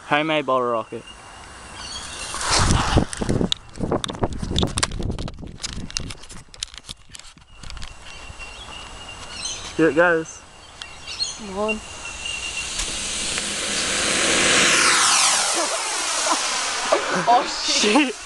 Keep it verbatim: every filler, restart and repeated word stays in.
Homemade bottle rocket. Here it goes. Come on. Oh shit. Shit.